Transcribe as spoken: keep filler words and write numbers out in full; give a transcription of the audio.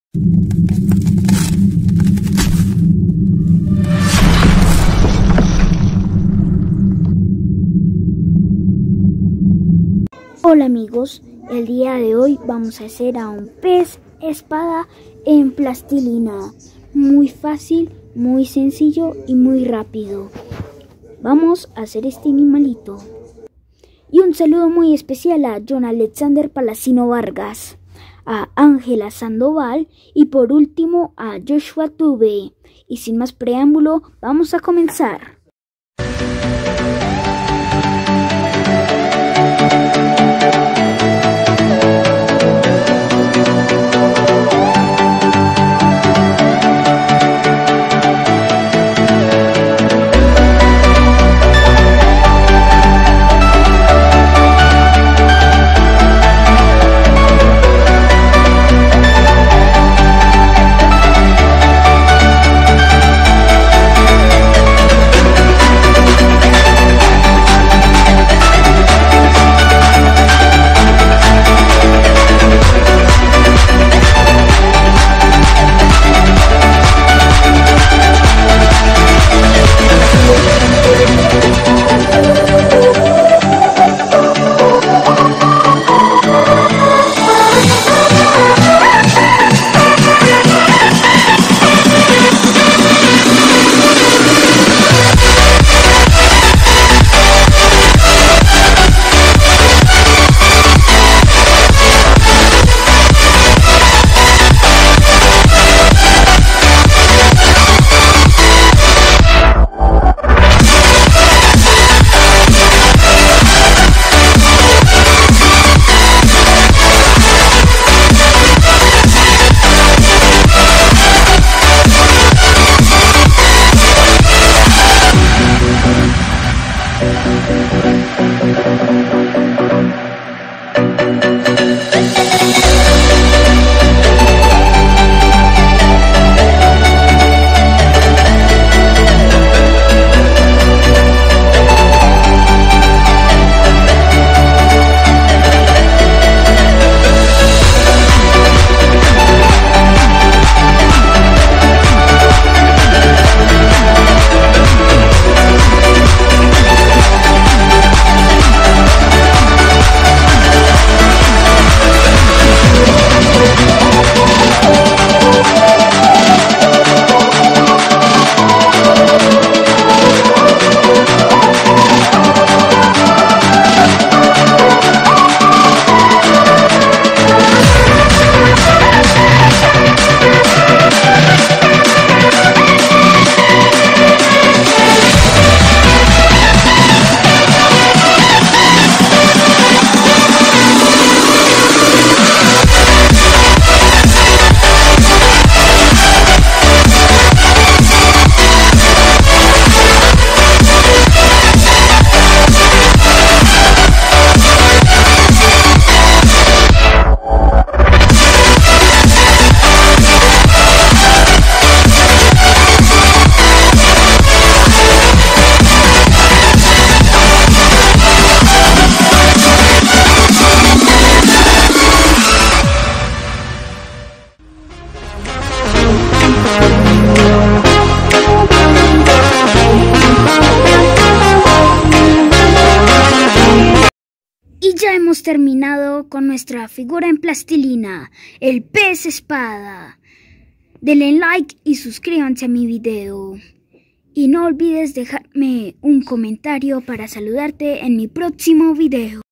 Hola amigos, el día de hoy vamos a hacer a un pez espada en plastilina. Muy fácil, muy sencillo y muy rápido. Vamos a hacer este animalito. Y un saludo muy especial a John Alexander Palacino Vargas, a Ángela Sandoval y por último a Joshua Tube. Y sin más preámbulo, vamos a comenzar. Ya hemos terminado con nuestra figura en plastilina, el pez espada. Denle like y suscríbanse a mi video. Y no olvides dejarme un comentario para saludarte en mi próximo video.